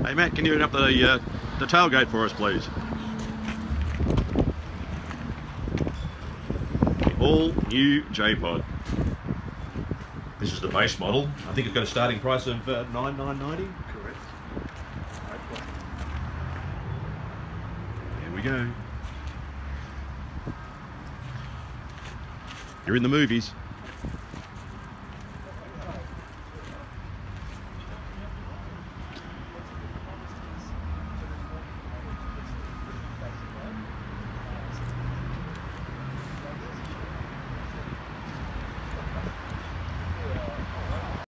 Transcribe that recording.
Hey Matt, can you open up the tailgate for us, please? All new Jpod. This is the base model. I think it's got a starting price of $9,990. Correct. Here we go. You're in the movies.